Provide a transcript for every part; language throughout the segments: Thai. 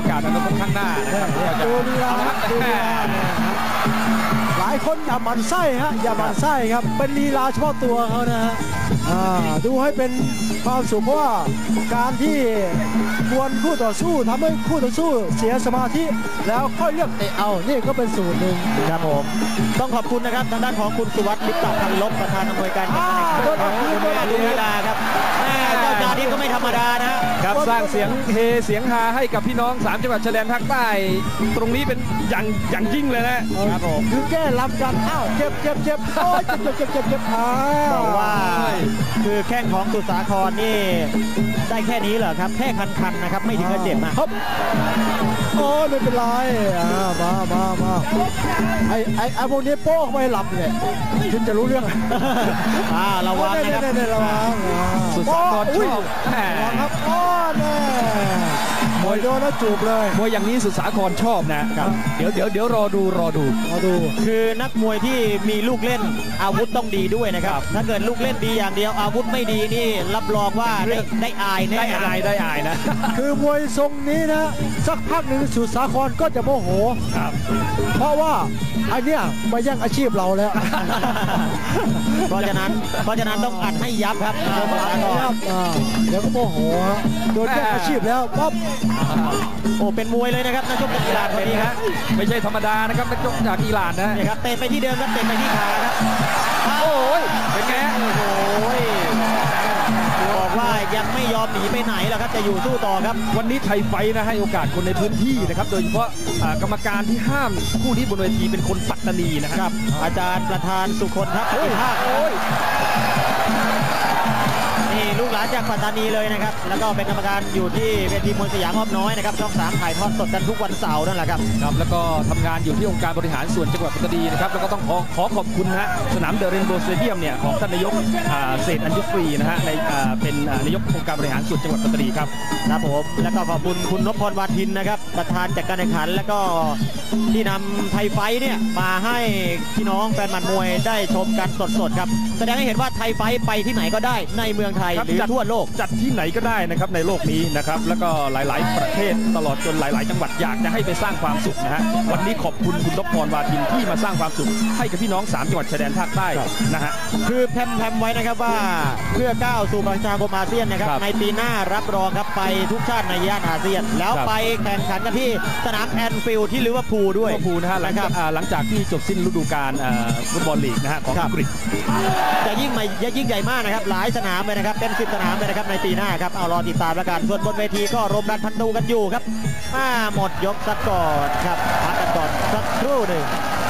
อกาสอนาคตข้างหน้านะครับดูลีลาหลายคนอย่าหมั่นไส้ฮะอย่าหมั่นไส้ครับเป็นลีลาเฉพาะตัวเขานะฮะดูให้เป็นความสุขเพราะว่าการที่กวนคู่ต่อสู้ทำให้คู่ต่อสู้เสียสมาธิแล้วค่อยเลือกเตะเอานี่ก็เป็นสูตรหนึ่งครับผมต้องขอบคุณนะครับทางด้านของคุณสุวัสดิ์ลิปตะพันลบประธานอำนวยการจัดการแข่งขันคุณแม่ดูลีลาครับเจ้าจานี่ก็ไม่ธรรมดานะครับสร้างเสียงเฮเสียงฮาให้กับพี่น้อง3จังหวัดชายแดนภาคใต้ตรงนี้เป็นอย่างยิ่งเลยนะครับผมคือแก้ลำกันอ้าวเจ็บโอ้ยเจ็บบอกว่าคือแข้งของสุสาครนี่ได้แค่นี้เหรอครับแค่คันๆนะครับไม่ถึงกับเจ็บนะครับโอ้ไม่เป็นไรมาไอ้พวกนี้โป๊กไม่หลับเลยคุณจะรู้เรื่องระวังนะครับระวังสุสาครชอบครับแน่มวยโดนแล้วจูบเลยมวยอย่างนี้สุสาครชอบนะครับเดี๋ยวรอดูคือนักมวยที่มีลูกเล่นอาวุธต้องดีด้วยนะครับถ้าเกิดลูกเล่นดีอย่างเดียวอาวุธไม่ดีนี่รับรองว่าได้อายแน่ได้อายนะคือมวยทรงนี้นะสักพักหนึ่งสุสาครก็จะโมโหเพราะว่าไอ้เนี่ยมาแย่งอาชีพเราแล้วเพราะฉะนั้นต้องอัดให้ยับครับเดี๋ยวก็โมโหโดนแย่งอาชีพแล้วปั๊บโอ้เป็นมวยเลยนะครับนักชกจากอิหร่านคนนี้ครับไม่ใช่ธรรมดานะครับนักชกจากอิหร่านนะครับเตะไปที่เดิมครับเตะไปที่ขาครับโอ้ยเป็นไงโอ้ยบอกว่ายังไม่ยอมหนีไปไหนหรอกครับจะอยู่สู้ต่อครับวันนี้ไทยไฟท์นะให้โอกาสคนในพื้นที่นะครับโดยเฉพาะกรรมการที่ห้ามคู่นี้บนเวทีเป็นคนปัตตานีนะครับอาจารย์ประธานสุคนครับนี่ลูกหลานจากปัตตานีเลยนะครับแล้วก็เป็นกรรมการอยู่ที่เวทีมวยสยามอ้อมน้อยนะครับช่อง3ถ่ายทอดสดกันทุกวันเสาร์นั่นแหละครับแล้วก็ทำงานอยู่ที่องค์การบริหารส่วนจังหวัดปัตตานีนะครับแล้วก็ต้องขอขอบคุณนะสนามเดอะเรนโบว์สเตเดียมเนี่ยของท่านนายกเศรษฐ์อัญญฟรีนะฮะในเป็นนายกองค์การบริหารส่วนจังหวัดปัตตานีครับผมแล้วก็ขอบคุณคุณนพพรวาทินนะครับประธานจัดการแข่งขันแล้วก็ที่นำไทยไฟท์เนี่ยมาให้พี่น้องแฟนหมัดมวยได้ชมกันสดๆครับแสดงให้เห็นว่าไทยไฟท์ไปที่ไหนก็ได้ในเมืองไทยหรือทั่วโลกจัดที่ไหนก็ได้นะครับในโลกนี้นะครับแล้วก็หลายๆประเทศตลอดจนหลายๆจังหวัดอยากจะให้ไปสร้างความสุขนะฮะวันนี้ขอบคุณคุณนพพรวาทินที่มาสร้างความสุขให้กับพี่น้อง3จังหวัดชายแดนภาคใต้นะฮะคือแพมไว้นะครับว่าเพื่อก้าวสู่ประชาคมอาเซียนนะครับในปีหน้ารับรองครับไปทุกชาติในย่านอาเซียนแล้วไปแข่งขันกันที่สนามแอนฟิลด์ที่ลิเวอร์พูลด้วยนะฮะหลังจากที่จบสิ้นฤดูกาลฟุตบอลลีกนะฮะของอังกฤษจะยิ่งใหญ่มากนะครับหลายสนามเลยนะครับเป็น10 สนามเลยนะครับในปีหน้าครับเอารอติดตามแล้วกันส่วนบนเวทีก็รมรันพันตูกันอยู่ครับหมดยกสักก่อนครับพักกันก่อนสักครู่หนึ่ง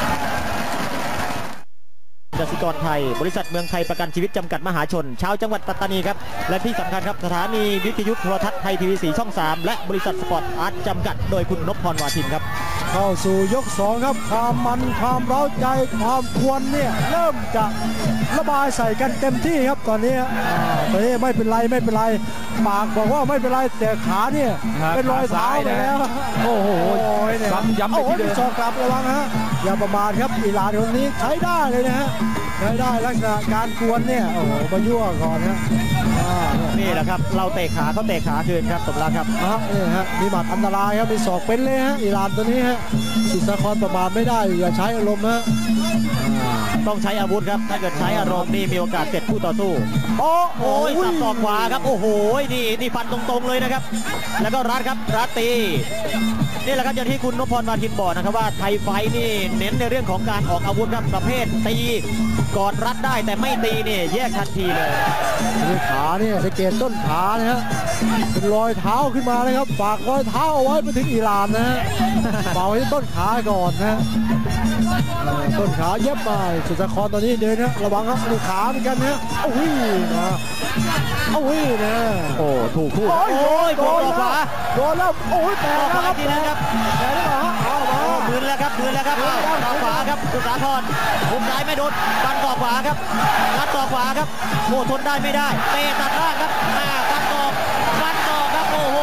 กสิกรไทยบริษัทเมืองไทยประกันชีวิตจำกัดมหาชนชาวจังหวัดปัตตานีครับและที่สำคัญครับสถานีวิทยุโทรทัศน์ไทยทีวี4ช่อง3และบริษัทสปอร์ตอาร์ตจำกัดโดยคุณนพพรวาทินครับเข้าสู่ยก2ครับความมันความเร้าใจความควนเนี่ยเริ่มจะระบายใส่กันเต็มที่ครับตอนนี้ไม่เป็นไรปากบอกว่าไม่เป็นไรแต่ขาเนี่ยเป็นรอยเท้าไปแล้วโอ้โหย้ำไปที่เดิมสอกกลับระวังฮะอย่าประมาทครับอิหร่านคนนี้ใช้ได้เลยนะฮะได้ลักษณะการกวนเนี่ยโอ้โหมายั่วก่อนนะนี่แหละครับเราเตะขาเขาเตะขาคืนครับสมรักครับนี่ฮะมีหมัดอันตรายครับมีศอกเป็นเลยฮะอิหร่านตัวนี้ฮะสุสาครประมาทไม่ได้อย่าใช้อารมณ์ฮะต้องใช้อาวุธครับถ้าเกิดใช้อารมณ์นี่มีโอกาสเสร็จคู่ต่อสู้โอ้ยสับศอกขวาครับโอ้โหนี่ฟันตรงๆเลยนะครับแล้วก็รัดตีนี่แหละครับอย่างที่คุณนพพรวาทินบอกนะครับว่าไทยไฟท์นี่เน้นในเรื่องของการออกอาวุธครับประเภทตีกอดรัดได้แต่ไม่ตีนี่แยกทันทีเลยขาเนี่ยสังเกตต้นขานะฮะเป็นรอยเท้าขึ้นมาเลยครับฝากรอยเท้าเอาไว้ไปถึงอิหร่านนะฮะเป่าที่ต้นขาก่อนนะต้นขาเย็บไปสุสาครตอนนี้เดินนะระวังครับดูขาเหมือนกันนะโอ้ยนะโถูกคู่โดนขวาโดนแล้วโอ้ยแต่แล้วครับทีนั้นครับแต่แล้วมือแล้วครับต่อขวาครับสุสาครหุบซ้ายไม่โดนฟันต่อขวาครับงัดต่อขวาครับโอ้ทนได้ไม่ได้เตะตัดล่างครับฟันต่อครับโอ้โห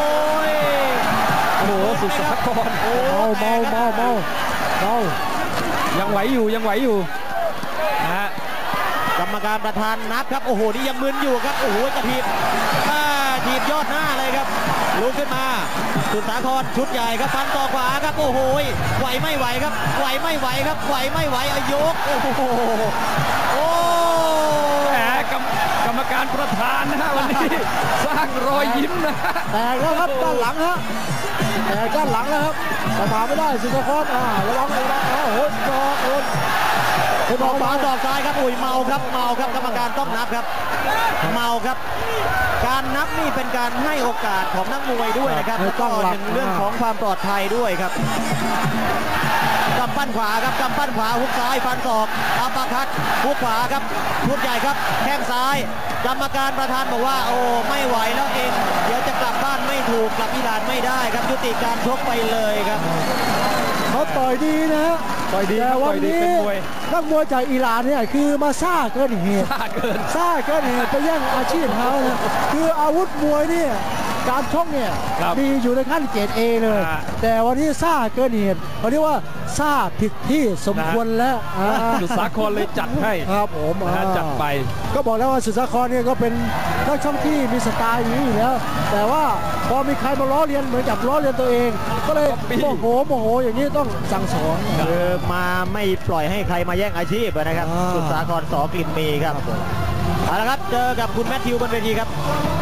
สุสาครเมายังไหวอยู่นะฮะกรรมการประธานนับครับโอ้โหนี่ยังมึนอยู่ครับโอ้โหจะทีถีบยอดหน้าเลยครับลุกขึ้นมาสุดสาครชุดใหญ่ครับฟันต่อขวาครับโอ้โหไหวไม่ไหวครับไหวไม่ไหวครับไหวไม่ไหวอายกโอ้โหโอ้แหมกรรมการประธานนะฮะวันนี้สร้างรอยยิ้มนะฮะแตกแล้วครับด้านหลังฮะแตกด้านหลังแล้วครับแต่ผ่านไม่ได้สุดสาครระวังโอ้โหโดนดอกขวาดอกซ้ายครับอุ้ยเมาครับเมาครับกรรมการต้องนับครับเมาครับการนับนี่เป็นการให้โอกาสของนักมวยด้วยนะครับแล้วก็หนึ่งเรื่องของความปลอดภัยด้วยครับกำปั้นขวาครับกำปั้นขวาฮุกซ้ายฟันศอกอัปเปอร์คัตฮุกขวาครับชุดใหญ่ครับแข้งซ้ายกรรมการประธานบอกว่าโอ้ไม่ไหวแล้วเองเดี๋ยวจะกลับบ้านไม่ถูกกลับอิหร่านไม่ได้ครับยุติการชกไปเลยครับเขาต่อยดีนะฮะต่อยดีแต่วันนี้นักมวยจากอิหร่านเนี่ยคือมาซ่าเกินเหตุซ่าเกินเหตุไปแย่งอาชีพเขานะคืออาวุธมวยเนี่ยการชกเนี่ยมีอยู่ในขั้นเกรด A เลยแต่วันนี้ซ่าเกินเหตุเขาเรียกว่าซ่าผิดที่สมควรแล้วสุดสาครเลยจัดให้ครับผมจัดไปก็บอกแล้วว่าสุดสาครเนี่ยก็เป็นนักชกที่มีสไตล์อย่างนี้อยู่แล้วแต่ว่าพอมีใครมาล้อเลียนเหมือนกับล้อเลียนตัวเองก็เลยโมโหอย่างนี้ต้องสั่งสอนคือมาไม่ปล่อยให้ใครมาแย่งอาชีพนะครับสุดสาครส.กลิ่นมีครับเอาละครับเจอกับคุณแมทธิวบนเวทีครับ